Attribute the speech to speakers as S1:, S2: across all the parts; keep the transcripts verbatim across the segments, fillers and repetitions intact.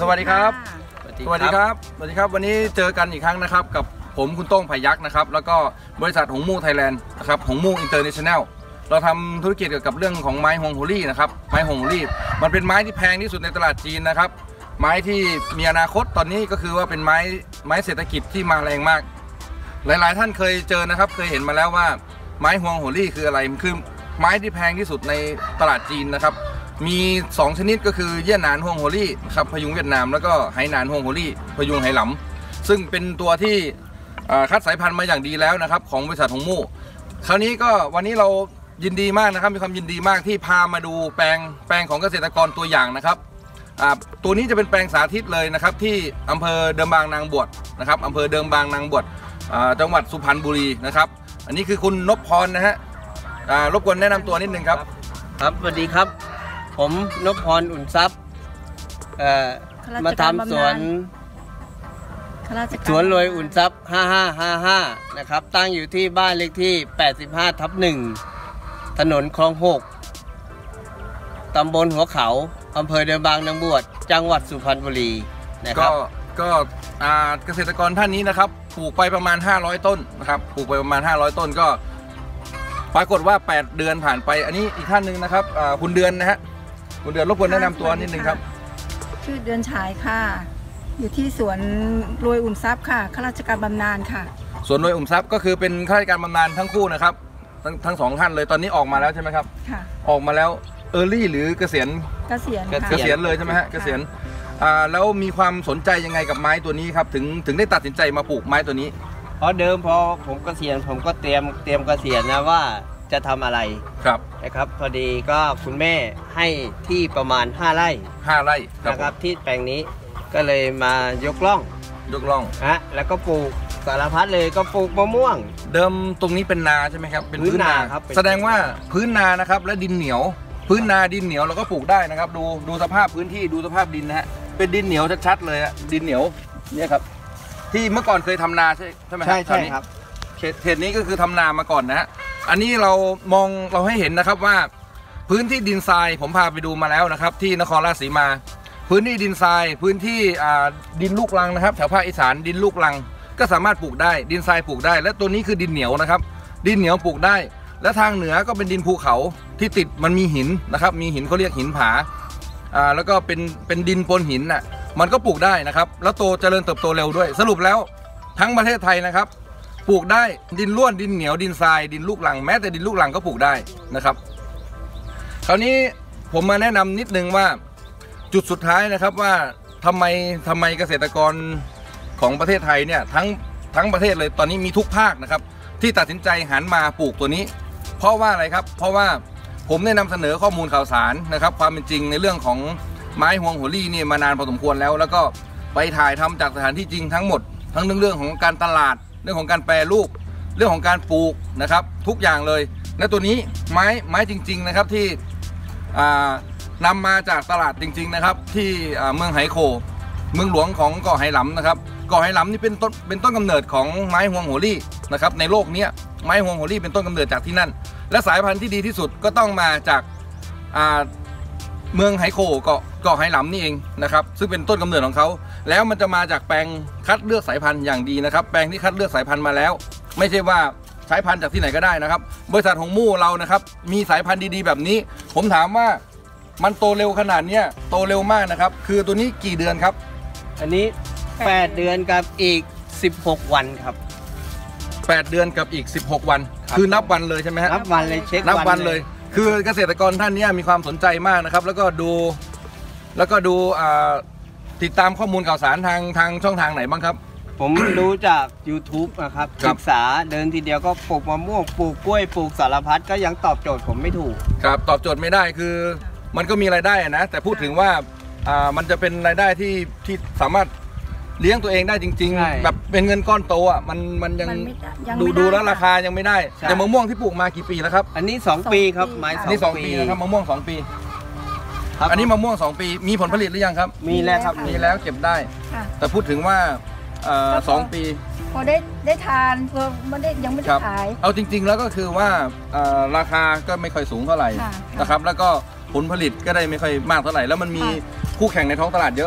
S1: สวัสดีครับสวัสดีครับสวัสดีครับวันนี้เจอกันอีกครั้งนะครับกับผมคุณโต้งพยัคฆ์นะครับแล้วก็บริษัทหงมู่ไทยแลนด์นะครับหงมู่อินเตอร์เนชั่นแนลเราทำธุรกิจเกี่ยวกับเรื่องของไม้ฮวงโฮลี่นะครับไม้ฮวงโฮลี่มันเป็นไม้ที่แพงที่สุดในตลาดจีนนะครับไม้ที่มีอนาคตตอนนี้ก็คือว่าเป็นไม้ไม้เศรษฐกิจที่มาแรงมากหลายๆท่านเคยเจอนะครับเคยเห็นมาแล้วว่าไม้ฮวงโฮลี่คืออะไรคือไม้ที่แพงที่สุดในตลาดจีนนะครับมีสองชนิดก็คือเยี่ยหนานฮวงโฮลี่ครับพยุงเวียดนามแล้วก็ไหหนานฮวงโฮลี่พยุงไหหลำซึ่งเป็นตัวที่คัดสายพันธุ์มาอย่างดีแล้วนะครับของบริษัทหงมู่คราวนี้ก็วันนี้เรายินดีมากนะครับมีความยินดีมากที่พามาดูแปลงแปลงของเกษตรกรตัวอย่างนะครับตัวนี้จะเป็นแปลงสาธิตเลยนะครับที่อำเภอเดิมบางนางบวชนะครับอำเภอเดิมบางนางบวชจังหวัดสุพรรณบุรีนะครับอันนี้คือคุณนพพรนะฮะรบกวนแนะนำตัวนิดนึงครับ
S2: ครับสวัสดีครับผมนพพรอุ่นทรัพย์มาทำสวนสวนรวยอุ่นทรัพย์ห้าห้าห้าห้านะครับตั้งอยู่ที่บ้านเลขที่แปดสิบห้าทับหนึ่งถนนคลองหกตำบลหัวเขาอำเภอเดิมบางนางบวชจังหวัดสุพรรณบุรีนะครับก็
S1: ก็เกษตรกรท่านนี้นะครับปลูกไปประมาณห้าร้อยต้นนะครับปลูกไปประมาณห้าร้อยต้นก็ปรากฏว่าแปดเดือนผ่านไปอันนี้อีกท่านหนึ่งนะครับคุณเดือนนะฮะคุณเดือนรบกวนแนะนำตัวนิดนึงครับ
S3: ชื่อเดือนฉายค่ะอยู่ที่สวนรวยอุ่นทรัพย์ค่ะข้าราชการบำนาญค่ะ
S1: สวนรวยอุ่นทรัพย์ก็คือเป็นข้าราชการบำนาญทั้งคู่นะครับทั้งทั้งสองท่านเลยตอนนี้ออกมาแล้วใช่ไหมครับค่ะออกมาแล้วเออร์ลี่หรือเกษียณ
S3: เกษียณ
S1: เกษียณเลยใช่ไหมฮะเกษียณอ่าแล้วมีความสนใจยังไงกับไม้ตัวนี้ครับถึงถึงได้ตัดสินใจมาปลูกไม้ตัวนี้
S2: เพราะเดิมพอผมเกษียณผมก็เตรียมเตรียมเกษียณนะว่าจะทำอะไร
S1: ครับ
S2: นะครับพอดีก็คุณแม่ให้ที่ประมาณห้าไร่
S1: ห้าไร่
S2: นะครับที่แปลงนี้ก็เลยมายกล่อง
S1: ยกล่อง
S2: ฮะแล้วก็ปลูกสารพัดเลยก็ปลูกมะม่วง
S1: เดิมตรงนี้เป็นนาใช่ไหมครับ
S2: เป็นพื้นนาครับ
S1: แสดงว่าพื้นนานะครับและดินเหนียวพื้นนาดินเหนียวเราก็ปลูกได้นะครับดูดูสภาพพื้นที่ดูสภาพดินนะฮะเป็นดินเหนียวชัดๆเลยฮะดินเหนียวเนี่ยครับที่เมื่อก่อนเคยทำนาใช่ใช่ไหม
S2: ใช่ใช่ครับ
S1: เขตนี้ก็คือทำนามาก่อนนะฮะอันนี้เรามองเราให้เห็นนะครับว่าพื้นที่ดินทรายผมพาไปดูมาแล้วนะครับที่นครราชสีมาพื้นที่ดินทรายพื้นที่ดินลูกรังนะครับแถวภาคอีสานดินลูกรังก็สามารถปลูกได้ดินทรายปลูกได้และตัวนี้คือดินเหนียวนะครับดินเหนียวปลูกได้และทางเหนือก็เป็นดินภูเขาที่ติดมันมีหินนะครับมีหินเขาเรียกหินผาอ่าแล้วก็เป็นเป็นดินปนหินน่ะมันก็ปลูกได้นะครับแล้วโตเจริญเติบโตเร็วด้วยสรุปแล้วทั้งประเทศไทยนะครับปลูกได้ดินร่วนดินเหนียวดินทรายดินลูกรังแม้แต่ดินลูกรังก็ปลูกได้นะครับคราวนี้ผมมาแนะนำนิดนึงว่าจุดสุดท้ายนะครับว่าทำไมทำไมเกษตรกรของประเทศไทยเนี่ยทั้งทั้งประเทศเลยตอนนี้มีทุกภาคนะครับที่ตัดสินใจหันมาปลูกตัวนี้เพราะว่าอะไรครับเพราะว่าผมได้นำเสนอข้อมูลข่าวสารนะครับความเป็นจริงในเรื่องของไม้ฮวงโฮลี่นี่มานานพอสมควรแล้วแล้วก็ไปถ่ายทำจากสถานที่จริงทั้งหมดทั้งเรื่องของการตลาดเรื่องของการแปรรูปเรื่องของการปลูกนะครับทุกอย่างเลยและตัวนี้ไม้ไม้จริงๆนะครับที่นำมาจากตลาดจริงๆนะครับที่เมืองไหโคเมืองหลวงของเกาะไหหลำนะครับเกาะไหหลำนี่เป็นต้นเป็นต้นกำเนิดของไม้ฮวงโฮลี่นะครับในโลกนี้ไม้ฮวงโฮลี่เป็นต้นกำเนิดจากที่นั่นและสายพันธุ์ที่ดีที่สุดก็ต้องมาจากเมืองไหโคเกาะเกาะไหหลำนี่เองนะครับซึ่งเป็นต้นกำเนิดของเขาแล้วมันจะมาจากแปลงคัดเลือกสายพันธุ์อย่างดีนะครับแปลงที่คัดเลือกสายพันธุ์มาแล้วไม่ใช่ว่าสายพันธุ์จากที่ไหนก็ได้นะครับบริษัทหงมู่เรานะครับมีสายพันธุ์ดีๆแบบนี้ผมถามว่ามันโตเร็วขนาดนี้โตเร็วมากนะครับคือตัวนี้กี่เดือนครับ
S2: อันนี้แปดเดือนกับอีกสิบหกวันครับ
S1: แปดเดือนกับอีกสิบหกวันคือนับวันเลยใช่ไหมฮะ
S2: นับวันเลยเช็ค
S1: นับวันเลยคือเกษตรกรท่านนี้มีความสนใจมากนะครับแล้วก็ดูแล้วก็ดูติดตามข้อมูลข่าวสารทางทางช่องทางไหนบ้างครับ
S2: ผมรู้จาก ยูทูบ นะครับศึกษาเดินทีเดียวก็ปลูกมะม่วงปลูกกล้วยปลูกสารพัดก็ยังตอบโจทย์ผมไม่ถูก
S1: ครับตอบโจทย์ไม่ได้คือมันก็มีรายได้นะแต่พูดถึงว่ามันจะเป็นรายได้ที่ที่สามารถเลี้ยงตัวเองได้จริงๆแบบเป็นเงินก้อนโตอ่ะมันมันยังดูดูแล้วราคายังไม่ได้แต่มะม่วงที่ปลูกมากี่ปีแล้วครับ
S2: อันนี้สองปีครับไม้
S1: สองปีนะครับมะม่วงสองปีอันนี้มะม่วงสองปีมีผลผลิตหรือยังครับ
S2: มีแล้วครับ
S1: มีแล้วเก็บได้แต่พูดถึงว่าสองปี
S3: พอได้ได้ทานก็ไม่ได้ยังไม่ได้ขาย
S1: เอาจริงๆแล้วก็คือว่าราคาก็ไม่ค่อยสูงเท่าไหร่นะครับแล้วก็ผลผลิตก็ได้ไม่ค่อยมากเท่าไหร่แล้วมันมีคู่แข่งในท้องตลาดเยอะ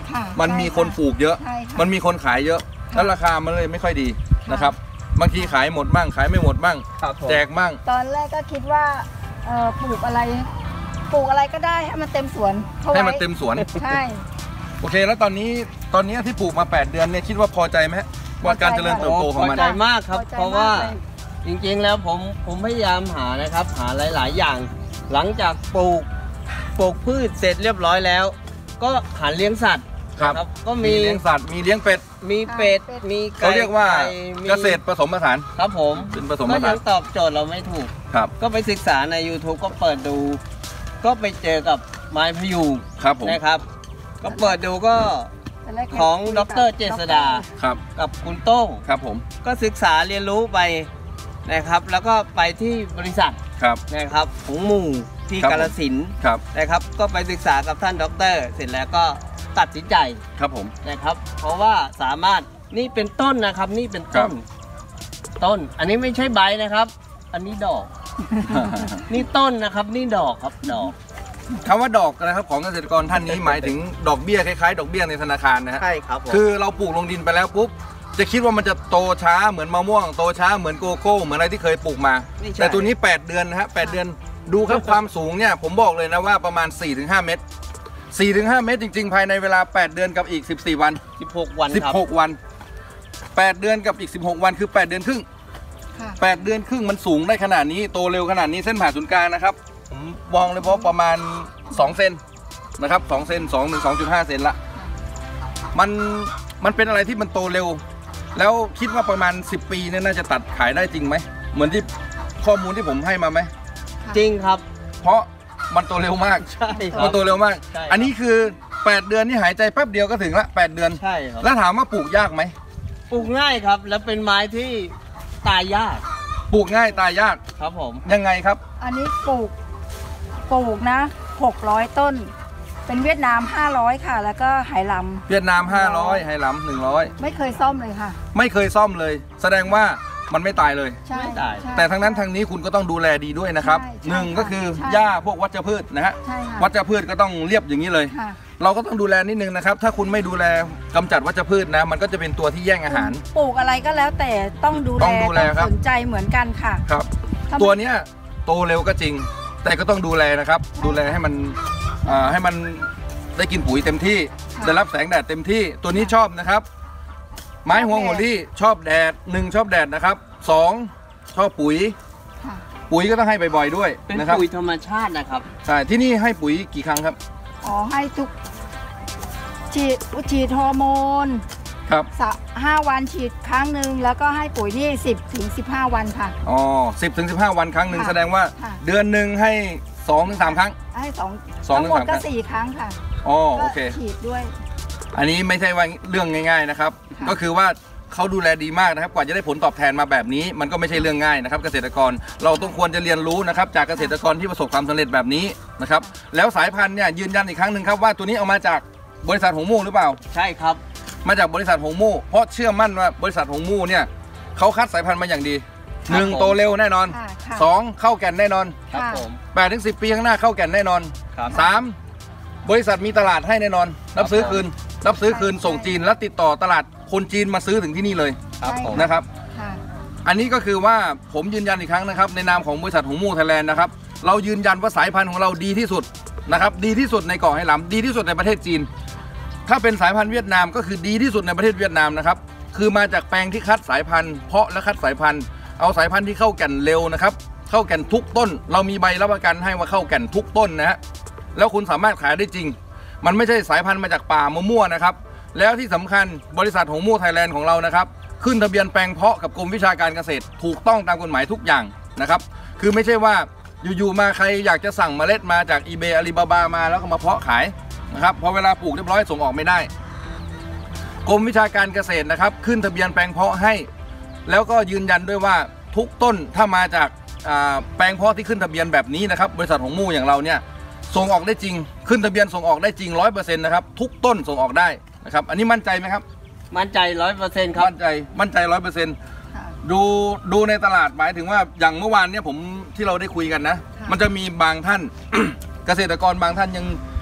S3: ค่ะ
S1: มันมีคนปลูกเยอะ
S3: ใช่ค่ะ
S1: มันมีคนขายเยอะ
S3: ค่ะ
S1: แล้วราคามันเลยไม่ค่อยดี
S3: ค่ะ
S1: นะครับบางทีขายหมดบ้างขายไม่หมดบ้าง
S2: ครับผม
S1: แจกบ้าง
S3: ตอนแรกก็คิดว่าเอ่อปลูกอะไรปลูกอะไรก็ได้ให้มันเต็มสวนพาะ
S1: ให้
S3: ไว้
S1: มันเต็มสวน
S3: ใช่
S1: โอเค แล้วตอนนี้ตอนนี้ที่ปลูกมาแปดเดือนเนี่ยคิดว่าพอใจไหมฮะว่าการเจริญเติบโตของมัน
S2: พอใจมากครับ
S3: พอใจ
S2: เพราะว่า
S3: มากเลย
S2: จริงๆแล้วผมผมพยายามหานะครับ หาหลาย ๆ อย่าง หลังจากปลูกปลูกพืชเสร็จเรียบร้อยแล้ว ก็หันเลี้ยงสัตว์
S1: ครับ
S2: นะก็
S1: มี
S2: มี
S1: เลี้ยงสัตว์มีเลี้ยงเป็ด
S2: มีเป็ดมีไก่
S1: เขาเรียกว่า
S2: ไมี
S1: เกษตรผสมผสาน
S2: ครับผม
S1: เป็นผสมผ
S2: ก็
S1: สา
S2: ยั
S1: น
S2: งตอบโจทย์เราไม่ถูก
S1: ครับ
S2: ก็ไปศึกษาใน YouTube ก็เปิดดู ก็ไปเจอกับไม้พยูง
S1: ครับผม
S2: นะครับ ก็เปิดดูก็
S3: แต่แรก
S2: ของดรเจษดา
S1: ครับ
S2: กับคุณโต้ง
S1: ครับผม
S2: ก็ศึกษาเรียนรู้ไปนะครับ แล้วก็ไปที่บริษัท
S1: ครับ
S2: นะครับของหมู่ที่
S1: ครับ
S2: กาฬสินธุ์
S1: ครับ
S2: นะครับ ก็ไปศึกษากับท่านด็อกเตอร์เสร็จแล้วก็ตัดสินใจ
S1: ครับผม
S2: นะครับ เพราะว่าสามารถนี่เป็นต้นนะครับ นี่เป็นต้น ต้น อันนี้ไม่ใช่ใบนะครับ อันนี้ดอก นี่ต้นนะครับ นี่ดอกครับดอก
S1: คำว่าดอกนะครับของเกษตรกรท่านนี้หมายถึงดอกเบี้ยคล้ายๆ ดอกเบี้ยในธนาคารนะฮะ
S2: ใช่ครับผม
S1: คือเราปลูกลงดินไปแล้วปุ๊บจะคิดว่ามันจะโตช้าเหมือนมะม่วงโตช้าเหมือนโกโก้เหมือนอะไรที่เคยปลูกมา
S2: ไม่ใช่
S1: แต่ตัวนี้แปดเดือนนะฮะแปดเดือนดูครับ ความสูงเนี่ยผมบอกเลยนะว่าประมาณ สี่ถึงห้า เมตร สี่ถึงห้า เมตรจริงๆ ภายในเวลาแปดเดือนกับอีกสิบสี่วัน
S2: สิบหกวันครับ
S1: สิบหกวันแปดเดือนกับอีกสิบหกวันคือแปดเดือนครึ่ง
S3: ค่ะ
S1: แปดเดือนครึ่งมันสูงได้ขนาดนี้โตเร็วขนาดนี้เส้นผ่าศูนย์กลางนะครับผมมองเลยเพราะประมาณสองเซนนะครับสองเซนสองถึงสองจุดห้าเซนละมันมันเป็นอะไรที่มันโตเร็ว แล้วคิดว่าประมาณสิบปีเนี่ยน่าจะตัดขายได้จริงไหมเหมือนที่ข้อมูลที่ผมให้มาไหม
S2: จริงครับ
S1: เพราะมันโตเร็วมาก
S2: ใช่ครั
S1: มัน
S2: บ
S1: โตเร็วมาก
S2: ใช่ครับ
S1: อันนี้คือแปดเดือนนี่หายใจแป๊บเดียวก็ถึงละแปดเดือน
S2: ใช่ครับ
S1: แล้วถามว่าปลูกยากไหม
S2: ปลูกง่ายครับ แล้วเป็นไม้ที่ตายยาก
S1: ปลูกง่ายตายยาก
S2: ครับผม
S1: ยังไงครับ
S3: อันนี้ปลูกปลูกนะหกร้อยต้น เป็นเวียดนามห้าร้อยค่ะ แล้วก็ไหหล
S1: เวียดนามห้าร้อยไหหลำหนึ่งร้อย
S3: ำไม่เคยซ่อมเลยค่ะ
S1: ไม่เคยซ่อมเลย แสดงว่ามันไม่ตายเลย
S3: ใช่
S2: ไม่ตาย
S3: ใช่
S1: แต่ทั้งนั้นทางนี้คุณก็ต้องดูแลดีด้วยนะครับ
S3: ใช่ใช่
S1: หนึ่งก็คือ
S3: ใช่
S1: หญ้าพวกวัชพืชนะฮะ
S3: ใช่ค่ะ
S1: วัชพืชก็ต้องเรียบอย่างนี้เลย
S3: ค่ะ
S1: เราก็ต้องดูแลนิดนึงนะครับ ถ้าคุณไม่ดูแลกำจัดวัชพืชนะ มันก็จะเป็นตัวที่แย่งอาหาร
S3: ปลูกอะไรก็แล้วแต่ต้องดูแล
S1: ต้องดูแลครับ
S3: สนใจเหมือนกันค่ะ
S1: ครับ
S3: ถ้า
S1: ตัวเนี้ยโตเร็วก็จริง แต่ก็ต้องดูแลนะครับ ดูแลให้มันอ่าให้มันได้กินปุ๋ยเต็มที่
S3: ค่ะ
S1: ได้รับแสงแดดเต็มที่ ตัวนี้ชอบนะครับ ไม้หัวหัวลี่ชอบแดดหนึ่งชอบแดดนะครับสองชอบปุ๋ย
S3: ค่ะ
S1: ปุ๋ยก็ต้องให้บ่อยๆด้วย
S2: เป็น
S1: นะครับ
S2: ปุ๋ยธรรมชาตินะครับ
S1: ใช่ที่นี่ให้ปุ๋ยกี่ครั้งครับ
S3: อ๋อให้ทุกฉีดฉีดฮอร์โมน
S1: ครับ
S3: สะห้าวันฉีดครั้งหนึ่งแล้วก็ให้ปุ๋ยนี่สิบถึงสิบห้าวันค่ะ
S1: อ๋อสิบถึงสิบห้าวันครั้งหนึ่ง
S3: ค่ะ
S1: แสดงว่า
S3: ค่ะ
S1: เดือนหนึ่งให้สองถึงสามครั้ง
S3: ให้สอง
S1: สอง
S3: ทั้งหมด
S1: ถึงสาม
S3: ก็
S1: ครั้ง
S3: สี่ครั้งค่ะ
S1: อ๋อโอเค
S3: ก็ฉีดด้วย
S1: อันนี้ไม่ใช่ว่าเรื่องง่ายๆนะครับ
S3: ค่ะ
S1: ก็คือว่าเขาดูแลดีมากนะครับ กว่าจะได้ผลตอบแทนมาแบบนี้ มันก็ไม่ใช่เรื่องง่ายนะครับ เกษตรกรเราต้องควรจะเรียนรู้นะครับ จากเกษตรกรที่ประสบความสำเร็จแบบนี้นะครับ แล้วสายพันธุ์เนี่ยยืนยันอีกครั้งหนึ่งครับว่าตัวนี้เอามาจากบริษัทหงมู่หรือเปล่า
S2: ใช่ครับ
S1: มาจากบริษัทหงมู่เพราะเชื่อมั่นว่าบริษัทหงมู่เนี่ยเขาคัดสายพันธุ์มาอย่างดี
S2: ครับ
S1: หนึ่ง
S2: ผม
S1: โตเร็วแน่นอน
S3: ค่ะค่ะ
S1: สองเข้าแก่นแน่นอน
S2: ครับ
S3: ค่ะ
S2: ผม
S1: แปดถึงสิบปีข้างหน้าเข้าแก่นแน่นอน
S2: ครับ
S1: สามบริษัทมีตลาดให้แน่นอน รับซื้อคืน รับซื้อคืนส่งจีนแล้วติดต่อตลาดคนจีนมาซื้อถึงที่นี่เลย
S2: ครับผม
S1: นะครับ
S3: ค่ะ
S1: อันนี้ก็คือว่าผมยืนยันอีกครั้งนะครับ ในนามของบริษัทหงมู่ไทยแลนด์นะครับ เรายืนยันว่าสายพันธุ์ของเราดีที่สุดนะครับดีที่สุดในเกาะไหหลำดีที่สุดในประเทศจีน ถ้าเป็นสายพันธุ์เวียดนามก็คือดีที่สุดในประเทศเวียดนามนะครับคือมาจากแปลงที่คัดสายพันธุ์เพาะและคัดสายพันธุ์เอาสายพันธุ์ที่เข้าแก่นเร็วนะครับเข้าแก่นทุกต้น เรามีใบรับประกันให้ว่าเข้าแก่นทุกต้นนะฮะแล้วคุณสามารถขายได้จริง มันไม่ใช่สายพันธุ์มาจากป่ามั่วๆนะครับแล้วที่สำคัญบริษัทหงมู่ไทยแลนด์ของเรานะครับขึ้นทะเบียนแปลงเพาะกับกรมวิชาการเกษตรถูกต้องตามกฎหมายทุกอย่างนะครับคือไม่ใช่ว่าอยู่ๆมาใครอยากจะสั่งเมล็ดมาจากอีเบย์อาลีบาบามาแล้วก็มาเพาะขายนะครับพอเวลาปลูกเรียบร้อยส่งออกไม่ได้กรมวิชาการเกษตรนะครับขึ้นทะเบียนแปลงเพาะให้ แล้วก็ยืนยันด้วยว่าทุกต้นถ้ามาจากแปลงเพาะที่ขึ้นทะเบียนแบบนี้นะครับบริษัทหงมู่อย่างเราเนี่ยส่งออกได้จริงขึ้นทะเบียนส่งออกได้จริงร้อยเปอร์เซ็นต์นะครับทุกต้นส่งออกได้นะครับอันนี้มั่นใจไหมครับ
S2: มั่นใจร้อยเปอร์เซ็นต์ครับ
S1: มั่นใจมั่นใจร้อยเปอร์เซ็นต์
S3: ค่ะ
S1: ดูดูในตลาดหมายถึงว่าอย่างเมื่อวานเนี่ยผมที่เราได้คุยกันนะ
S3: ค่ะ
S1: มันจะมีบางท่าน เกษตรกรบางท่านยัง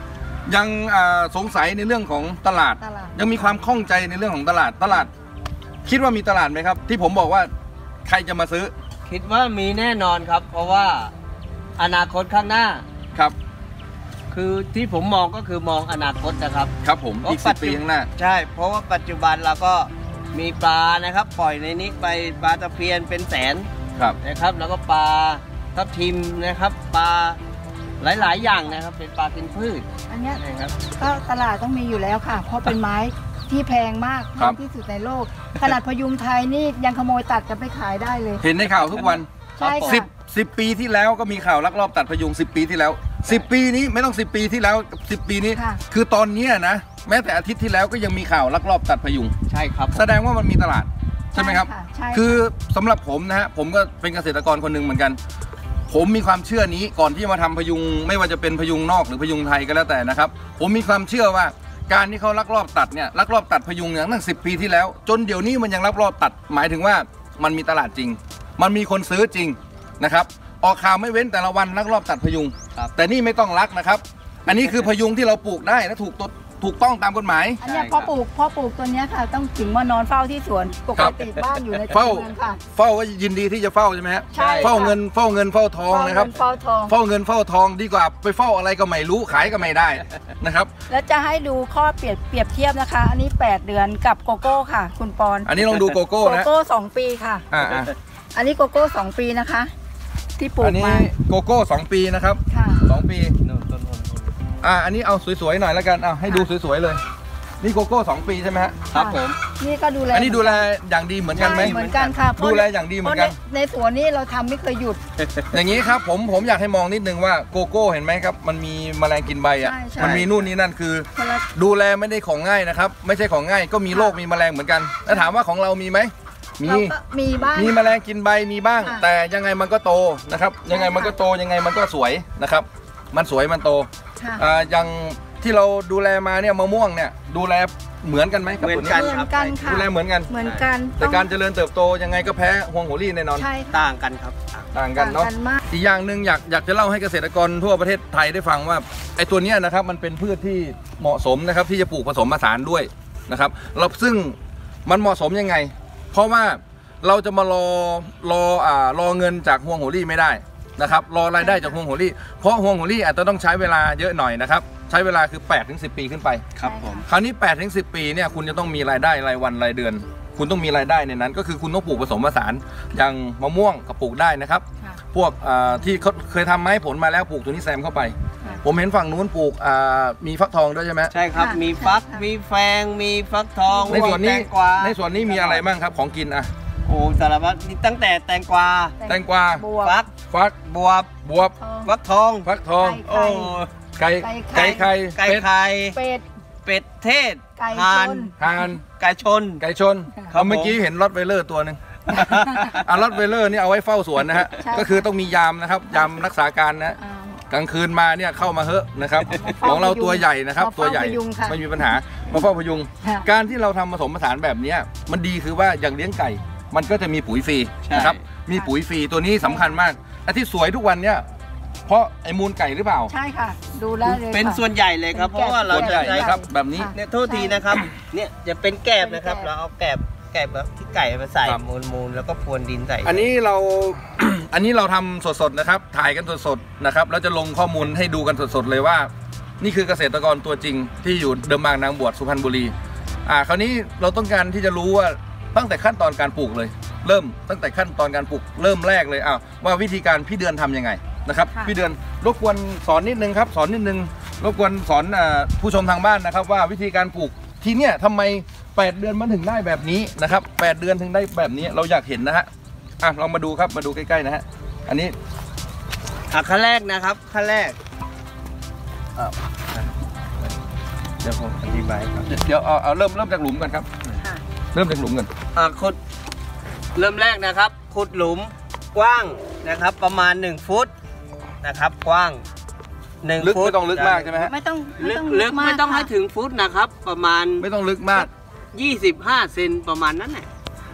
S1: ยังอ่าสงสัยในเรื่องของตลาด
S3: ตลาด
S1: ยังมีความข้องใจในเรื่องของตลาดตลาด คิดว่ามีตลาดไหมครับ ที่ผมบอกว่าใครจะมาซื้อ
S2: คิดว่ามีแน่นอนครับ เพราะว่าอนาคตข้างหน้า
S1: ครับ
S2: คือที่ผมมองก็คือมองอนาคตนะครับ
S1: ครับผมอีกสิบปีข้างหน้า
S2: ใช่ เพราะว่าปัจจุบันเราก็มีปลานะครับ ปล่อยในนี้ไปปลาตะเพียนเป็นแสน
S1: ครับ
S2: นะครับ แล้วก็ปลาทับทิมนะครับ ปลาหลาย ๆ อย่างนะครับ เป็นปลากินพืช
S3: อันเนี้ย
S2: นะครับ
S3: ก็ตลาดต้องมีอยู่แล้วค่ะ เพราะเป็นไม้ที่แพงมากแพ
S1: ครั
S3: ง
S1: บ
S3: ที่สุดในโลก ขนาดพยุงไทยนี่ยังขโมยตัดกันไปขายได้เลย
S1: เห็นในข่าวทุกวัน
S3: ใช่
S1: สิบ
S3: ค่ะ
S1: สิบปีที่แล้วก็มีข่าวลักลอบตัดพยุงสิบปีที่แล้วสิบปีนี้ไม่ต้องสิบปีที่แล้วสิบปีนี้
S3: ค่ะ
S1: คือตอนเนี้ยนะแม้แต่อาทิตย์ที่แล้วก็ยังมีข่าวลักลอบตัดพยุง
S2: ใช่ครับ
S1: แสดงว่ามันมีตลาดใช่ไหมครับ
S3: ใช่ค่ะใช่ค่ะ
S1: คือสำหรับผมนะฮะผมก็เป็นเกษตรกรคนหนึ่งเหมือนกัน ผมมีความเชื่อนี้ก่อนที่จะมาทำพยุงไม่ว่าจะเป็นพยุงนอกหรือพยุงไทยก็แล้วแต่นะครับผมมีความเชื่อว่าการที่เขาลักลอบตัดเนี่ยลักลอบตัดพยุงอย่างตั้งสิบปีที่แล้ว จนเดี๋ยวนี้มันยังลักลอบตัดหมายถึงว่ามันมีตลาดจริง มันมีคนซื้อจริงนะครับออกข่าวไม่เว้นแต่ละวันลักลอบตัดพยุง
S2: ครับ
S1: แต่นี่ไม่ต้องลักนะครับ อันนี้คือพยุงที่เราปลูกได้และถูกตถูกต้องตามกฎหมาย
S3: อันเนี้ย
S2: ใช่
S3: พ่อ
S2: ครับ
S3: ปลูกพ่อปลูกตัวเนี้ยค่ะ ต้องถึงมานอนเฝ้าที่สวนปกติบ้านอยู่ในตัว
S1: เฝ้า
S3: เมืองค่ะ
S1: เฝ้าว่ายินดีที่จะเฝ้าใช่ไหมฮะ
S3: ใช่
S1: เฝ้า
S3: ค่ะ
S1: เงินเฝ้าเงินเฝ้าทองนะครับ
S3: เฝ้าทอง
S1: เฝ้าเงินเฝ้าทองดีกว่าไปเฝ้าอะไรก็ไม่รู้ขายก็ไม่ได้นะครับ
S3: แล้วจะให้ดูข้อเปรียบเปรียบเทียบนะคะ อันนี้แปดเดือนกับโกโก้ค่ะ คุณปอน
S1: อันนี้ลองดูโกโก้
S3: โก
S1: นะ
S3: โก้สองปีค่ะ
S1: อ่าอ่า
S3: อันนี้โกโก้สองปีนะคะ ที่ปลู
S1: อั
S3: ก
S1: นนี้
S3: มา
S1: โกโก้สองปีนะครับ
S3: ค่ะ
S1: สองปี
S2: โน่นต้นโน่น
S1: อ่าอันนี้เอาสวยๆหน่อยแล้วกันเอาให้ดูสวยๆเลย นี่โกโก้สองปีใช่ไหมฮะ
S2: ครับผม
S3: นี่ก็ดูแล
S1: อันนี้ดูแลอย่างดีเหมือนกันไหม
S3: ใช่เหมือนกันค่ะเพระ
S1: ดูแลอย่างดีเหมือนกัน
S3: พราะในในสวนนี่เราทำไม่เคยหยุด
S1: อย่างนี้ครับผมผมอยากให้มองนิดนึงว่าโกโก้เห็นไหมครับมันมีแมลงกินใบอ่ะ
S3: ใช่ใช่
S1: มันมีนู่นนี่นั่นคือ
S3: คนละ
S1: ดูแลไม่ได้ของง่ายนะครับไม่ใช่ของง่ายก็มีโรคมีแมลงเหมือนกันแล้วถามว่าของเรามีไหมมี
S3: เราก็มีบ้าง
S1: มีแมลงกินใบมีบ้าง
S3: ค่ะ
S1: แต่ยังไงมันก็โตนะครับยังไงมันก็โตยังไงมันก็สวยนะครับมันสวยมันโต
S3: ค่ะ
S1: อ่าอย่างที่เราดูแลมาเนี่ยมะม่วงเนี่ยดูแลเหมือนกันไหมกับ
S2: เหมื
S1: ตั
S2: อ
S1: วน นี้
S2: กัน
S3: เหมื
S2: ครั
S3: อบ นกันค่ะ
S1: ดูแลเหมือนกัน
S3: เหมือนกัน
S1: แต่การเจริญเติบโตยังไงก็แพ้ฮวงโหรี่แน่นอน
S3: ใช่ค่ะ
S2: ต่างกันครับ
S1: ต่างกันเนาะ
S3: ต่างมาก
S1: อีกอย่างหนึ่งอยากอยากจะเล่าให้เกษตรกรทั่วประเทศไทยได้ฟังว่าไอ้ตัวเนี้ยนะครับมันเป็นพืชที่เหมาะสมนะครับที่จะปลูกผสมผสานด้วยนะครับเราซึ่งมันเหมาะสมยังไง เพราะว่าเราจะมารอรออ่ารอเงินจากฮวงโหรี่ไม่ได้นะครับรอรายได้จากฮวงโหรี่เพราะฮวงโหรี่อาจจะต้องใช้เวลาเยอะหน่อยนะครับใช้เวลาคือแปดถึงสิบปีขึ้นไป
S2: ครับผม
S1: คราวนี้แปดถึงสิบปีเนี่ยคุณจะต้องมีรายได้รายวันรายเดือน คุณต้องมีรายได้ในนั้น ก็คือคุณต้องปลูกผสมผสานอย่างมะม่วงก็ปลูกได้นะครับ
S3: ค่ะ
S1: พวกอ่าที่เขาเคยทำไม้ผลมาแล้วปลูกตัวนี้แซมเข้าไป
S3: ค่ะ
S1: ผมเห็นฝั่งนู้นปลูกอ่ามีฟักทองด้วยใช่ไหม
S2: ใช่ครับ
S3: ค่ะ
S2: มีฟัก
S3: ใช่ค่ะ
S2: มีแฟง มีฟักทอง
S1: ในส่วน
S2: มี
S1: นี้
S2: แตงกวา
S1: ในส่วนนี้มีอะไรบ้างครับของกินอ่ะ
S2: โอ้สารพัดนี่ตั้งแต่แตงกวา
S1: แตงกวา
S3: บวบ
S2: ฟัก
S1: ฟัก
S2: บวบ
S1: บวบ
S3: ทอง
S2: ฟักทอง
S1: ฟักทอง
S3: ไก่
S2: โอ้
S1: ไก่
S3: ไก่
S1: ไก่
S3: ไข่
S1: ไข่
S2: ไก่
S1: เป็ด
S2: ไข่
S3: เป็ด
S2: เป็ดเทศ
S3: ไก่
S2: ห่าน
S3: ชน
S1: ห่าน
S2: ไก่ชน
S1: ไก่ชน
S2: ครั
S1: เขา
S2: บ
S1: เมื่อกี้เห็นรถไวเลอร์ตัวหนึ่ง อ่ะรถไวเลอร์นี่เอาไว้เฝ้าสวนนะฮะ
S3: ใช่
S1: ก็คือต้องมียามนะครับยามรักษาการนะ
S3: อ่า
S1: กลางคืนมาเนี่ยเข้ามาเฮอะนะครับ
S3: มาเฝ้า
S1: ของเรา
S3: พยุง
S1: ตัวใหญ่นะครับ
S3: มาเฝ้า
S1: ตัวใหญ่
S3: พยุงค่ะ
S1: ไม่มีปัญหามาเฝ้าพยุง
S3: ค่ะ
S1: การที่เราทำผสมผสานแบบเนี้ยมันดีคือว่าอย่างเลี้ยงไก่ มันก็จะมีปุ๋ยฟรี
S2: ใช่
S1: นะครับมีปุ๋ยฟรีตัวนี้สำคัญมากและที่สวยทุกวันเนี่ยเพราะไอ้มูลไก่หรือเปล่า
S3: ใช่ค่ะ ดูได้เลย
S2: เป็น
S3: ค่ะ
S2: ส่วนใหญ่เลยครับ เพ
S3: เป็นแกะ
S2: ราะว่าเรา
S1: ส่วน
S2: จะ
S1: ใหญ่
S2: ใช้
S1: นะครับแบบนี้
S3: ค่ะ
S2: เนี่ยโทษทีนะครับ เนี่ยจะเป็นแกบนะครับ
S3: เป็นแกบ
S2: เราเอาแกบแกบแบบที่ไก่มาใส่
S1: ครับ
S2: มูลมูลแล้วก็พรวนดินใส่
S1: อันนี้เรา อันนี้เราทำสดๆนะครับถ่ายกันสดๆนะครับแล้วจะลงข้อมูลให้ดูกันสดๆเลยว่า นี่คือเกษตรกรตัวจริงที่อยู่เดิมบางนางบวชสุพรรณบุรีอ่าคราวนี้เราต้องการที่จะรู้ว่าตั้งแต่ขั้นตอนการปลูกเลย เริ่มตั้งแต่ขั้นตอนการปลูกเริ่มแรกเลยอ้าวว่าวิธีการพี่เดือนทำยังไงนะครับ
S3: ค่ะ
S1: พี่เดือนรบกวนสอนนิดนึงครับสอนนิดนึงรบกวนสอนอ่าผู้ชมทางบ้านนะครับ ว่าวิธีการปลูกที่เนี่ยทำไมแปดเดือนมันถึงได้แบบนี้นะครับแปดเดือนถึงได้แบบนี้เราอยากเห็นนะฮะอ่ะลองมาดูครับมาดูใกล้ๆนะฮะอันนี้
S2: อ่ะขั้นแรกนะครับขั้นแรก
S1: อ้าว
S2: เดี๋ยวผมอธิบายครับ
S1: เดี๋ยวเอาเอาเริ่มเริ่มจากหลุมกันครับ
S3: ค่ะ
S1: เริ่มจากหลุมกัน
S2: อ่ะขุดเริ่มแรกนะครับขุดหลุมกว้างนะครับ ประมาณหนึ่งฟุตนะครับ กว้างหนึ่ง
S1: ลึก
S2: ฟุต
S1: ไม่ต้องลึกมากใช่ไหมฮะ
S3: ไม่ต้อง
S2: ลึก
S3: ต้อง
S2: ลึกไม่ต้องให้
S3: ค่ะ
S2: ถึงฟุตนะครับ ประมาณ
S1: ไม่ต้องลึกมาก
S2: ยี่สิบห้าเซนประมาณนั้นแหละ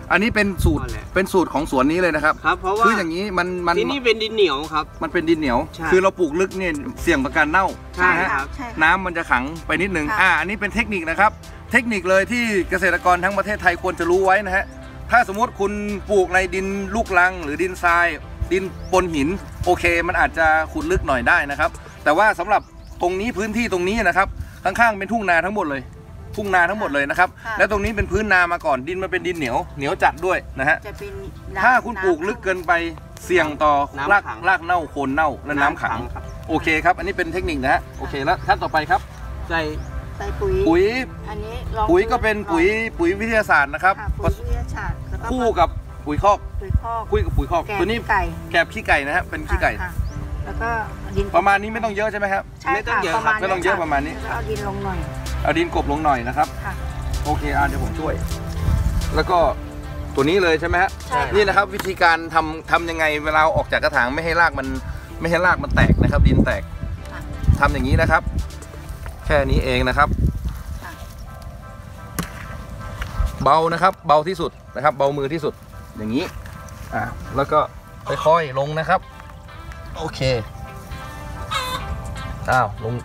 S1: อันนี้เป็นสูตร
S2: นั่นแหละ
S1: เป็นสูตรของสวนนี้เลยนะครับ
S2: ครับเพราะว่า
S1: คืออย่างนี้มันมัน
S2: ที่นี่เป็นดินเหนียวครับ
S1: มันเป็นดินเหนียว
S2: ใช่
S1: คือเราปลูกลึกเนี่ยเสี่ยงต่อการเน่า
S2: ใช่
S1: นะฮะ
S2: ครับ
S3: ใช่ค่ะ
S1: น้ำมันจะขังไปนิดนึง
S3: ค่ะ
S1: อ่า อันนี้เป็นเทคนิคนะครับ เทคนิคเลยที่เกษตรกรทั้งประเทศไทยควรจะรู้ไว้นะฮะ ถ้าสมมติคุณปลูกในดินลูกรัง หรือดินทราย ดินปนหิน โอเค มันอาจจะขุดลึกหน่อยได้นะครับ แต่ว่าสำหรับตรงนี้พื้นที่ตรงนี้นะครับ ข้างๆเป็นทุ่งนาทั้งหมดเลย ทุ่งนาทั้งหมดเลยนะครับ
S3: ค่ะ
S1: และตรงนี้เป็นพื้นนามาก่อน ดินมันเป็นดินเหนียว เหนียวจัดด้วยนะฮะ
S3: จะเป็นน้ำ
S1: ถ้าคุณปลูกลึกเกินไป เสี่ยงต่อ
S2: น้ำ
S1: ราก
S2: ขัง
S1: รากเน่า โคนเน่า และน้ำขัง
S2: ครับ
S1: โอเคครับ อันนี้เป็นเทคนิคนะฮะ โอเค แล้วขั้นต่อไปครับ
S2: ใส่
S3: ใส่ปุ๋ย
S1: ปุ๋ย
S3: อันนี้ลอง
S1: ปุ๋ยก็เป็นปุ๋ยปุ๋ยวิทยาศาสตร์นะครับ
S3: ค่ะปุ๋ยวิทยาศาสตร์แล้วก็
S1: คู่กับปุ๋ยคอก
S3: ปุ๋ยคอก
S1: คู่กับปุ๋ยคอก
S3: แกบ
S1: ตัวนี้
S3: ขี้ไก่
S1: แกบขี้ไก่นะฮะเป็นขี้ไก่
S3: ค่ะแล้วก็ดิน
S1: ประมาณนี้ไม่ต้องเยอะใช่ไหมครับ
S3: ใช่
S2: ไม่ต้อง
S3: ค่ะ
S2: เยอะ
S3: ประมาณ
S1: ไม่ต้องเยอะประมาณนี้
S3: แล้วก็เอาดินลงหน่อย
S1: เอาดินกลบลงหน่อยนะครับ
S3: ค่ะ
S1: โอเคอ่ะเดี๋ยวผมช่วย แล้วก็ตัวนี้เลยใช่ไหมฮะ
S3: ใช่ค่ะ
S1: นี่นะครับวิธีการทำทำยังไงเวลาเอาออกจากกระถางไม่ให้รากมันไม่ให้รากมันแตกนะครับ ดินแตก
S3: ค่ะ
S1: ทำอย่างนี้นะครับ แค่นี้เองนะครับ
S3: ค่ะ
S1: เบานะครับ เบาที่สุดนะครับ เบามือที่สุดอย่างนี้อ่าแล้วก็ค่อยๆลงนะครับ โอเคอ้าวลง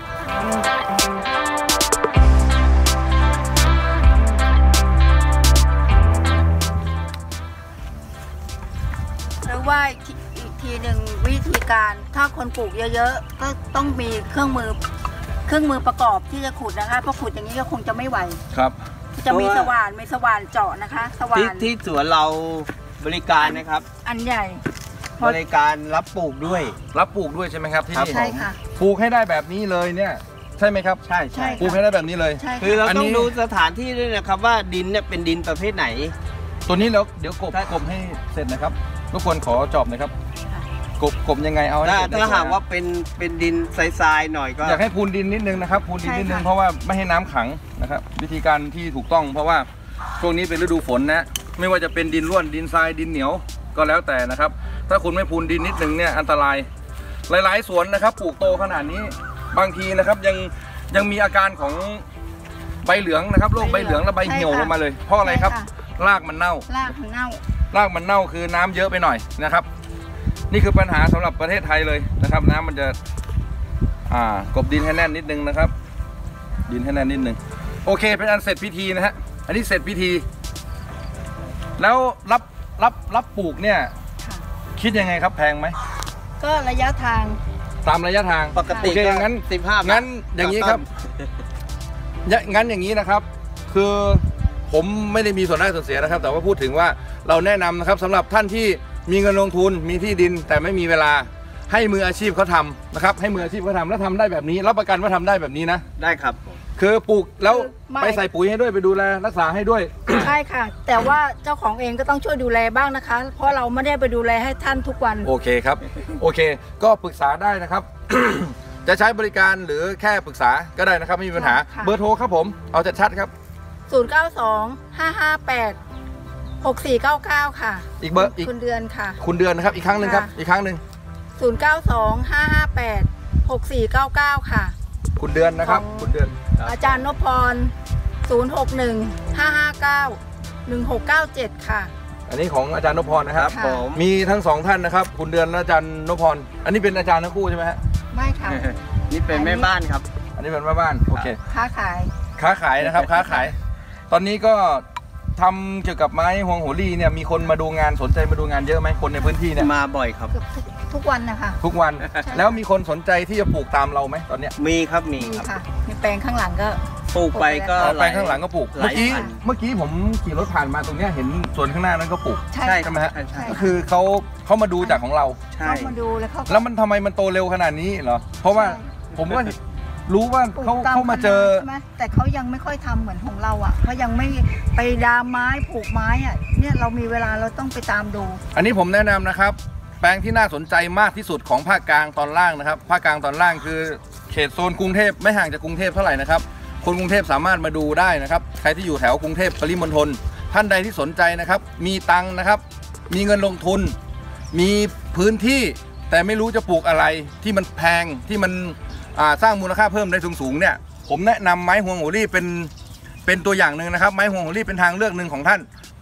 S3: หรือว่าอีกทีอีกทีหนึ่งวิธีการถ้าคนปลูกเยอะๆก็ต้องมีเครื่องมือเครื่องมือประกอบที่จะขุดนะคะเพราะขุดอย่างนี้ก็คงจะไม่ไหว
S1: ครับ
S3: จะมีสว่านมีสว่านเจาะนะคะ สว่า
S2: ที่
S3: น
S2: ที่สวนเราบริการนะครับ
S3: อันใหญ่
S2: บริการรับปลูกด้วย
S1: รับปลูกด้วยใช่ไหมครับที่นี่
S3: ใช่ค่ะ
S1: ปลูกให้ได้แบบนี้เลยเนี่ยใช่ไหมครับ
S2: ใช่
S3: ใช่
S2: ใช่
S1: ปลูกให้ได้แบบนี้เลย
S3: ใช่
S2: คือ
S3: ค่ะ
S2: เรา
S1: อัน
S2: ต้
S1: นี้
S2: องดูสถานที่ด้วยนะครับว่าดินเนี่ยเป็นดินประเภทไหน
S1: ตัวนี้แล้วเดี๋ยวกบ
S2: ใช่
S1: กบให้เสร็จนะครับทุกคนขอจอบหนะครับกบกบยังไงเอาให้
S2: ถ้า
S1: เสร็จ
S2: ถ้า
S1: ได้
S2: หากว่าเป็นเป็นดินทรายๆหน่อยก็
S1: อยากให้พูนดินนิดนึงนะครับพูนดินนิดนึงเพราะว่าไม่ให้น้ำขังนะครับ วิธีการที่ถูกต้องเพราะว่าช่วงนี้เป็นฤดูฝนนะไม่ว่าจะเป็นดินร่วนดินทรายดินเหนียวก็แล้วแต่นะครับ ถ้าคุณไม่พูนดินนิดนึงเนี่ยอันตรายหลายๆสวนนะครับปลูกโตขนาดนี้บางทีนะครับยังยังมีอาการของใบเหลืองนะครับโรคใบเหลืองและใบเหี่ยวลงมาเลยเพราะอะไรครับ
S3: ใช่
S1: รากมันเน่า
S3: รากมันเน่า
S1: รากมันเน่าคือน้ำเยอะไปหน่อยนะครับ นี่คือปัญหาสำหรับประเทศไทยเลยนะครับ น้ำมันจะอ่ากบดินให้แน่นนิดนึงนะครับ ดินให้แน่นนิดนึงโอเคเป็นอันเสร็จพิธีนะฮะอันนี้เสร็จพิธี แล้วรับรับรับปลูกเนี่ย
S3: ค่ะ
S1: คิดยังไงครับแพงไหม
S3: ก็ระยะทาง
S1: ตามระยะทาง
S2: ปกติ
S1: โอเค
S2: ก็
S1: งั้น
S2: สิบห้าบาท
S1: งั้นอย่างนี้ครับ ยะงั้นอย่างนี้นะครับ คือผมไม่ได้มีส่วนได้ส่วนเสียนะครับ แต่ว่าพูดถึงว่าเราแนะนำนะครับสำหรับท่านที่มีเงินลงทุนมีที่ดินแต่ไม่มีเวลาให้มืออาชีพเขาทำนะครับ ให้มืออาชีพเขาทำแล้วทำได้แบบนี้รับประกันว่าทำได้แบบนี้นะ
S2: ได้ครับ
S1: คือปลูกแล้ว
S3: ไม่
S1: ไปใส่ปุ๋ยให้ด้วยไปดูแลรักษาให้ด้วย
S3: ใช่ค่ะ แต่ว่าเจ้าของเองก็ต้องช่วยดูแลบ้างนะคะ เพราะเราไม่ได้ไปดูแลให้ท่านทุกวัน
S1: โอเคครับ โอเค ก็ปรึกษาได้นะครับ จะใช้บริการหรือแค่ปรึกษาก็ได้นะครับไม่มีปัญหา
S3: ค่ะ
S1: เบอร์โทรครับผมเอาชัดๆครับ
S3: ศูนย์ เก้า สอง ห้า ห้า แปด หก สี่ เก้า เก้า ค่ะ
S1: อีกเบอร์อีก
S3: คุณเดือนค่ะ
S1: คุณเดือนนะครับอีกครั้งหนึ่งครับ
S3: ค่ะ
S1: อีกครั้งหนึ่ง
S3: ศูนย์ เก้า สอง ห้า ห้า แปด หก สี่ เก้า เก้า ค่ะ
S1: คุณเดือนนะครับ
S3: ของ
S1: คุณเดือน
S3: อาจารย์นพพร ศูนย์ หก หนึ่ง ห้า ห้า เก้า หนึ่ง หก เก้า เจ็ด ค่ะ
S1: อันนี้ของอาจารย์นพพรนะครับ
S2: ครับ
S3: ค่ะ
S2: ผม
S1: มีทั้งสองท่านนะครับ คุณเดือนและอาจารย์นพพรอันนี้เป็นอาจารย์ทั้งคู่ใช่ไหมฮะ
S3: ไม่ค่ะ
S2: นี่เป็นแม่บ้านครับ
S1: อันนี้เป็นแม่บ้านโอเค
S3: ค้าขาย
S1: ค้าขายนะครับ ค้าขาย ตอนนี้ก็ทำเกี่ยวกับไม้ฮวงโหรี่เนี่ยมีคนมาดูงานสนใจมาดูงานเยอะไหมคนในพื้นที่เนี่ย
S2: มาบ่อยครับ
S3: เกือบทุกทุกวันนะคะ
S1: ทุกวัน แล้วมีคนสนใจที่จะปลูกตามเราไหมตอนเนี้ย
S2: มีครับมี
S3: มี
S2: ครับ
S3: ค่ะมีแปลงข้างหลังก็
S2: ปลูกไปก็
S1: เอา
S2: ห
S1: ไป
S2: ลาย
S1: ข้างหลังก็ปลูก
S2: ห
S1: เมื่
S2: ลา
S1: อย กี้
S2: พัน
S1: เมื่อกี้ผมขี่รถผ่านมาตรงเนี้ยเห็นสวนข้างหน้านั้นก็ปลูก
S3: ใช่
S2: ใช่
S1: ใช่ไหมฮะ
S2: ใช่ใช่
S1: ก็คือเขาเขามาดูจากของเรา
S2: ใช่
S3: เข้ามาดูแล้วเขาก็
S1: แล้วมันทำไมมันโตเร็วขนาดนี้เหรอ เพราะว่า
S3: ใช่
S1: ผมว่ารู้ว่า
S3: ปลูก
S1: เขา
S3: ต
S1: เขามาเจอ
S3: ใช่ไหมแต่เขายังไม่ค่อยทำเหมือนของเราอ่ะเขายังไม่ไปดามไม้ปลูกไม้อ่ะเนี่ยเรามีเวลาเราต้องไปตามดู
S1: อันนี้ผมแนะนำนะครับ แปลงที่น่าสนใจมากที่สุดของภาคกลางตอนล่างนะครับ ภาคกลางตอนล่างคือเขตโซนกรุงเทพไม่ห่างจากกรุงเทพเท่าไหร่นะครับ คนกรุงเทพสามารถมาดูได้นะครับ ใครที่อยู่แถวกรุงเทพปริมณฑลท่านใดที่สนใจนะครับ มีตังค์นะครับ มีเงินลงทุน มีพื้นที่แต่ไม่รู้จะปลูกอะไรที่มันแพงที่มันอ่าสร้างมูลค่าเพิ่มได้สูงๆเนี่ยผมแนะนำไม้ฮวงโหรี่เป็นเป็นตัวอย่างหนึ่งนะครับ ไม้ฮวงโหรี่เป็นทางเลือกหนึ่งของท่าน เพ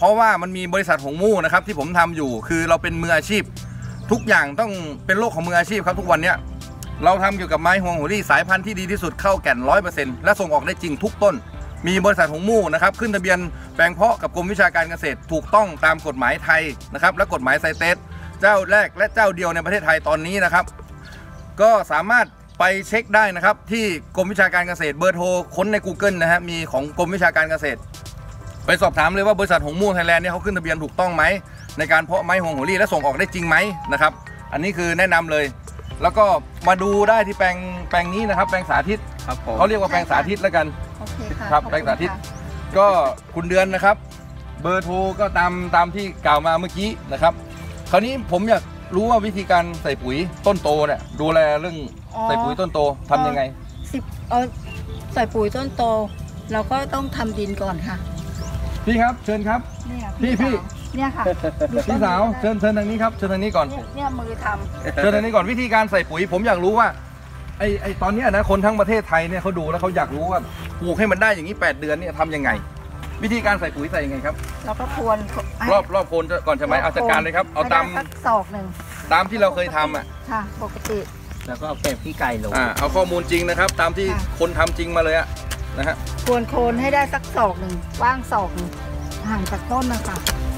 S1: เพราะว่ามันมีบริษัทหงมู่นะครับที่ผมทำอยู่คือเราเป็นมืออาชีพทุกอย่างต้องเป็นโลกของมืออาชีพครับทุกวันเนี้ยเราทำเกี่ยวกับไม้ฮวงหัวรี่สายพันธุ์ที่ดีที่สุดเข้าแก่น ร้อยเปอร์เซ็นต์ และส่งออกได้จริงทุกต้นมีบริษัทหงมู่นะครับขึ้นทะเบียนแปลงเพาะกับกรมวิชาการเกษตรถูกต้องตามกฎหมายไทยนะครับและกฎหมายไซเตสเจ้าแรกและเจ้าเดียวในประเทศไทยตอนนี้นะครับก็สามารถไปเช็คได้นะครับที่กรมวิชาการเกษตรเบอร์โทรค้นใน Google นะฮะมีของกรมวิชาการเกษตรไปสอบถามเลยว่าบริษัทหงมู่ไทยแลนด์เนี่ยเขาขึ้นทะเบียนถูกต้องไหมในการเพาะไม้ฮวงหัวรี่และส่งออกได้จริงไหมนะครับอันนี้คือแนะนำเลยแล้วก็มาดูได้ที่แปลงแปลงนี้นะครับแปลงสาธิตเขาเรียกว่าแปลงสาธิตแล้วกัน
S3: โอเคค่ะ
S1: ครับแปลงสาธิตก็คุณเดือนนะครับเบอร์โทรก็ตามตามที่กล่าวมาเมื่อกี้นะครับคราวนี้ผมอยากรู้ว่าวิธีการใส่ปุ๋ยต้นโตเนี่ยดูแลเรื่องใส่ปุ๋ยต้นโตทำยังไง
S3: สิบเอาใส่ปุ๋ยต้นโตเราก็ต้องทำดินก่อนค่ะ
S1: พี่ครับเชิญครับพี่พี่
S3: เนี่ยค่ะ
S1: พี่สาวเชิญเชิญทางนี้ครับเชิญทางนี้ก่อน
S3: เนี่ยมือทำ
S1: เชิญทางนี้ก่อนวิธีการใส่ปุ๋ยผมอยากรู้ว่าไอไอตอนนี้นะคนทั้งประเทศไทยเนี่ยเขาดูแล้วเขาอยากรู้ว่าปลูกให้มันได้อย่างนี้แปดเดือนเนี่ยทำยังไงวิธีการใส่ปุ๋ยใส่ยังไงครับ
S3: เราก็พรวน
S1: รอบรอบโคนก่อนใช่ไหมเอาจัดการเลยครับเอาตาม
S3: ศอกหนึ่ง
S1: ตามที่เราเคยทำอ่ะ
S3: ค่ะปกติ
S2: แล้วก็เอาแกบขี้ไก่ลง
S1: อ่าเอาข้อมูลจริงนะครับตามที่คนทำจริงมาเลยอะนะฮะ
S3: พรวนโคนให้ได้สักศอกหนึ่งกว้างศอกหนึ่งห่างจากต้นนะคะ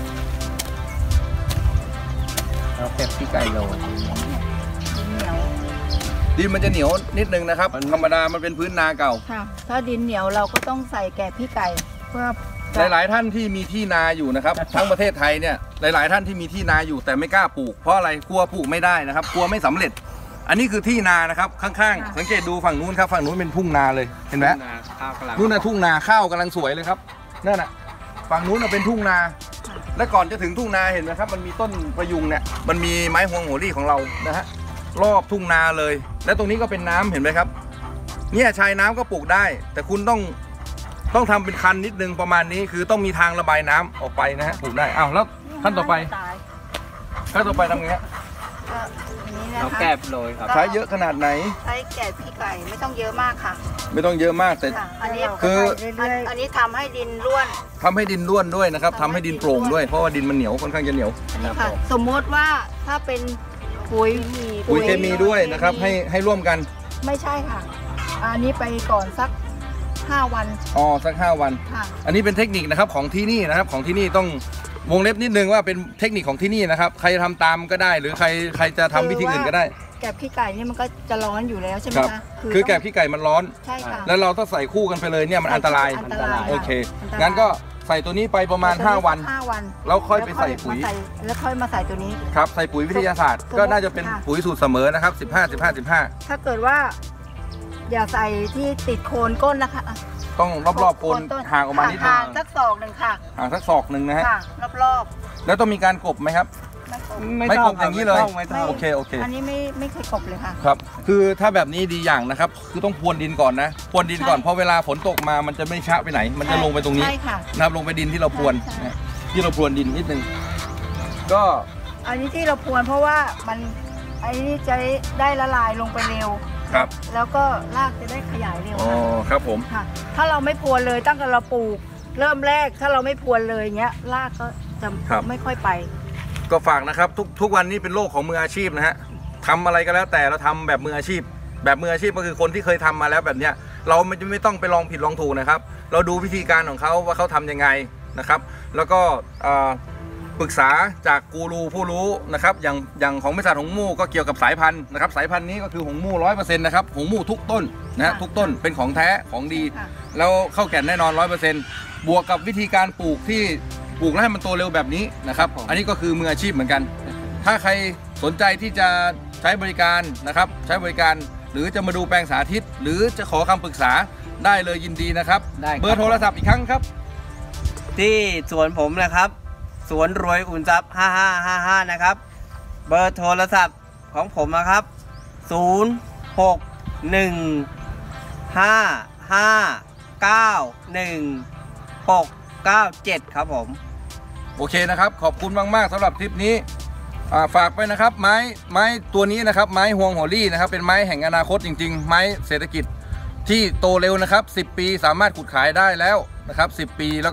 S2: เอาแกบขี้ไก่ลง
S1: ดินมันจะเหนียวนิดนึงนะครับธรรมดามันเป็นพื้นนาเก่า
S3: ค่ะถ้าดินเหนียวเราก็ต้องใส่แกบขี้ไก่เพื่อ
S1: หลายๆท่านที่มีที่นาอยู่นะครับทั้งประเทศไทยเนี่ยหลายๆท่านที่มีที่นาอยู่แต่ไม่กล้าปลูกเพราะอะไรกลัวปลูกไม่ได้นะครับกลัวไม่สำเร็จอันนี้คือที่นานะครับข้างๆสังเกตดูฝั่งนู้นครับฝั่งนู้นเป็นทุ่งนาเลยเห็นไหมนู่นน่ะทุ่งนาข้าวกำลังสวยเลยครับนั่นน่ะฝั่งนู้นเป็นทุ่งนาและก่อนจะถึงทุ่งนาเห็นไหมครับมันมีต้นประยุงเนี่ยมันมีไม้ฮวงหัวรี่ของเรานะฮะรอบทุ่งนาเลยและตรงนี้ก็เป็นน้ำเห็นไหมครับเนี่ยชายน้ำก็ปลูกได้แต่คุณต้องต้องทำเป็นคันนิดนึงประมาณนี้คือต้องมีทางระบายน้ำออกไปนะฮะปลูกได้อ้าวแล้วขั้นต่อไปขั้นต่อไปทำไงฮะ
S2: เอาแกบโรยครับ
S1: ใช้เยอะขนาดไหน
S3: ใช้แกบขี้ไก่ไม่ต้องเยอะมากค่ะ
S1: ไม่ต้องเยอะมากแต่
S3: อันนี้คืออันนี้ทำให้ดินร่วน
S1: ทำให้ดินร่วนด้วยนะครับทำให้ดินโปร่งด้วยเพราะว่าดินมันเหนียวค่อนข้างจะเหนียว
S3: ค่ะสมมติว่าถ้าเป็นปุ๋ย
S1: ปุ๋ยเคมีด้วยนะครับให้ให้ร่วมกัน
S3: ไม่ใช่ค่ะอันนี้ไปก่อนสักห้าวัน
S1: อ๋อสักห้าวันอันนี้เป็นเทคนิคนะครับของที่นี่นะครับของที่นี่ต้องวงเล็บนิดนึงว่าเป็นเทคนิคของที่นี่นะครับใครทำตามก็ได้หรือใครใครจะทำวิธีอื่นก็ได้
S3: แกบขี้ไก่นี่มันก็จะร้อนอยู่แล้วใช่ไหมคะ
S1: คือแกบขี้ไก่มันร้อน
S3: ใช่ค่ะ
S1: แล้วเราต้องใส่คู่กันไปเลยเนี่ยมันอันตรายโอเคงั้นก็ใส่ตัวนี้ไปประมาณห้าวันแล้วค่อยไปใส่ปุ๋ย
S3: แล้วค่อยมาใส่ตัวนี้
S1: ครับใส่ปุ๋ยวิทยาศาสตร์ก็น่าจะเป็นปุ๋ยสูตรเสมอนะครับสิบห้า สิบห้า สิบห้า
S3: ถ้าเกิดว่าอย่าใส่ที่ติดโคนก้นนะคะ
S1: ต้องรอบๆโคนห่างออกมานิดนึง
S3: ห่างสักศอกหนึ่งค่ะ
S1: ห่างสักศอกหนึ่งนะฮะ
S3: รอบ
S1: ๆแล้วต้องมีการกบไหมครับไม่กบอย่างนี้เลยโอเคโอเค
S3: อันนี้ไม่ไม่เคยกบเลยค่ะ
S1: ครับคือถ้าแบบนี้ดีอย่างนะครับคือต้องพรวนดินก่อนนะพรวนดินก่อนเพราะเวลาฝนตกมามันจะไม่ชะไปไหนมันจะลงไปตรงนี้นะครับลงไปดินที่เราพรวนที่เราพรวนดินนิดนึงก็
S3: อันนี้ที่เราพรวนเพราะว่ามันอันนี้จะได้ละลายลงไปเร็ว
S1: ครับ
S3: แล้วก็รากจะได้ขยายเร็ว
S1: อ๋อครับผม
S3: ค่ะถ้าเราไม่พรวนเลยตั้งแต่เราปลูกเริ่มแรกถ้าเราไม่พรวนเลยเงี้ยรากก็จะไม่ค่อยไป
S1: ก็ฝากนะครับทุกทุกวันนี้เป็นโลกของมืออาชีพนะฮะทำอะไรก็แล้วแต่เราทำแบบมืออาชีพแบบมืออาชีพก็คือคนที่เคยทำมาแล้วแบบเนี้ยเราไม่ไม่ต้องไปลองผิดลองถูกนะครับเราดูวิธีการของเขาว่าเขาทำยังไงนะครับแล้วก็ปรึกษาจากกูรูผู้รู้นะครับอย่างอย่างของบริษัทหงมู่ก็เกี่ยวกับสายพันธุ์นะครับสายพันธุ์นี้ก็คือหงมู่ร้อยเปอร์เซ็นต์นะครับหงมู่ทุกต้นนะฮะทุกต้นเป็นของแท้ของดีแล้วเข้าแก่นแน่นอนร้อยเปอร์เซ็นต์บวกกับวิธีการปลูกที่ปลูกแล้วให้มันโตเร็วแบบนี้นะครับอันนี้ก็คือมืออาชีพเหมือนกันถ้าใครสนใจที่จะใช้บริการนะครับใช้บริการหรือจะมาดูแปลงสาธิตหรือจะขอคำปรึกษาได้เลยยินดีนะครับเบอร์โทรศัพท์อีกครั้งครับ
S2: ที่สวนผมนะครับสวนรวยอุ่นทรัพย์ห้าห้าห้าห้านะครับเบอร์โทรศัพท์ของผมนะครับศูนย์ หก หนึ่ง ห้า ห้า เก้า หนึ่ง หก เก้า เจ็ดครับผม
S1: โอเคนะครับขอบคุณมากๆสำหรับคลิปนี้ฝากไปนะครับไม้ไม้ตัวนี้นะครับไม้ฮวงหัวรี่นะครับเป็นไม้แห่งอนาคตจริงๆไม้เศรษฐกิจที่โตเร็วนะครับสิบปีสามารถขุดขายได้แล้วนะครับสิบปีแล้วก็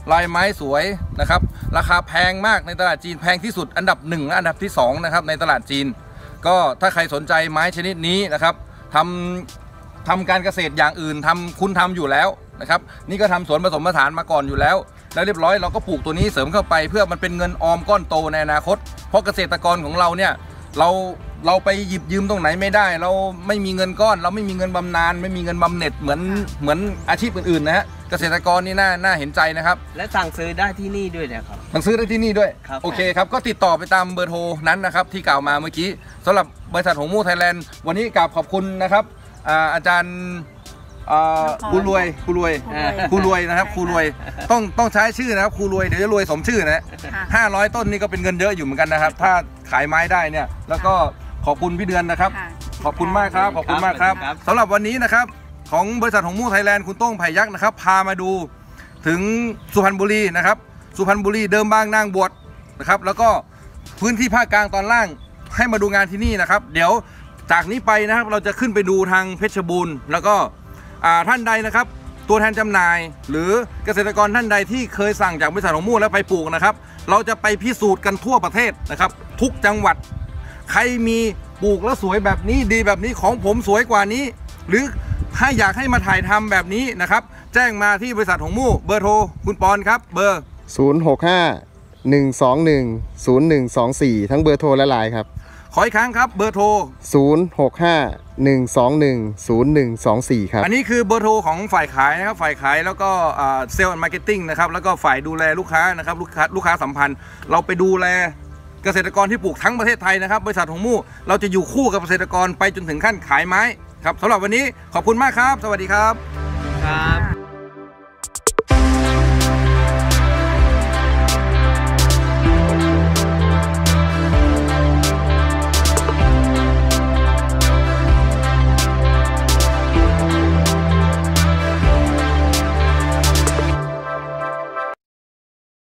S1: ลายไม้สวยนะครับราคาแพงมากในตลาดจีนแพงที่สุดอันดับหนึ่งและอันดับที่สองนะครับในตลาดจีนก็ถ้าใครสนใจไม้ชนิดนี้นะครับทำทำการเกษตรอย่างอื่นทำคุณทำอยู่แล้วนะครับนี่ก็ทำสวนผสมผสานมาก่อนอยู่แล้วแล้วเรียบร้อยเราก็ปลูกตัวนี้เสริมเข้าไปเพื่อมันเป็นเงินออมก้อนโตในอนาคตเพราะเกษตรกรของเราเนี่ยเราเราไปหยิบยืมตรงไหนไม่ได้เราไม่มีเงินก้อนเราไม่มีเงินบำนาญไม่มีเงินบำเหน็จเหมือนเหมือนอาชีพอื่นๆนะฮะเกษตรกรนี่น่าน่าเห็นใจนะครับ
S2: และสั่งซื้อได้ที่นี่ด้วยนะครับ
S1: สั่งซื้อได้ที่นี่ด้วย
S2: ครับ
S1: โอเคครับก็ติดต่อไปตามเบอร์โทรนั้นนะครับที่กล่าวมาเมื่อกี้สำหรับบริษัทหงมู่ไทยแลนด์วันนี้กราบขอบคุณนะครับอาอาจารย์ครูรวยครูรวยครูรวยนะครับครูรวยต้องต้องใช้ชื่อนะครับครูรวยเดี๋ยวจะรวยสมชื่อนะห้าร้อยต้นนี่ก็เป็นเงินเยอะอยู่เหมือนกันนะครับถ้าขายไม้ได้เนี่ยแล้วก็ขอบคุณพี่เดือนนะครับขอบคุณมากครับขอบคุณมากครับสำหรับวันนี้นะครับของบริษัทหงมู่ไทยแลนด์คุณโต้งไผ่ยักษ์นะครับพามาดูถึงสุพรรณบุรีนะครับสุพรรณบุรีเดิมบางนางบวชนะครับแล้วก็พื้นที่ภาคกลางตอนล่างให้มาดูงานที่นี่นะครับเดี๋ยวจากนี้ไปนะครับเราจะขึ้นไปดูทางเพชรบูรณ์แล้วก็ท่านใดนะครับตัวแทนจำหน่ายหรือเกษตรกรท่านใดที่เคยสั่งจากบริษัทหงมู่แล้วไปปลูกนะครับเราจะไปพิสูจน์กันทั่วประเทศนะครับทุกจังหวัดใครมีปลูกแล้วสวยแบบนี้ดีแบบนี้ของผมสวยกว่านี้หรือถ้าอยากให้มาถ่ายทำแบบนี้นะครับแจ้งมาที่บริษัทหงมู่เบอร์โทรคุณปอนครับเบอร์
S4: ศูนย์ หก ห้า หนึ่ง สอง หนึ่ง ศูนย์ หนึ่ง สอง สี่ทั้งเบอร์โทรและไลน์ครับ
S1: ขออีกครั้งครับเบอร์โทร
S4: ศูนย์ หก ห้า หนึ่ง สอง หนึ่ง ศูนย์ หนึ่ง สอง สี่ครับ
S1: อันนี้คือเบอร์โทรของฝ่ายขายนะครับฝ่ายขายแล้วก็เซลล์แอนด์มาร์เก็ตติ้งนะครับแล้วก็ฝ่ายดูแลลูกค้านะครับลูกค้าลูกค้าสัมพันธ์เราไปดูแลเกษตรกรที่ปลูกทั้งประเทศไทยนะครับบริษัทหงมู่เราจะอยู่คู่กับเกษตรกรไปจนถึงขั้นขายไม้ครับสำหรับวันนี้ขอบคุณมากครับสวัสดีครับ
S2: ครับ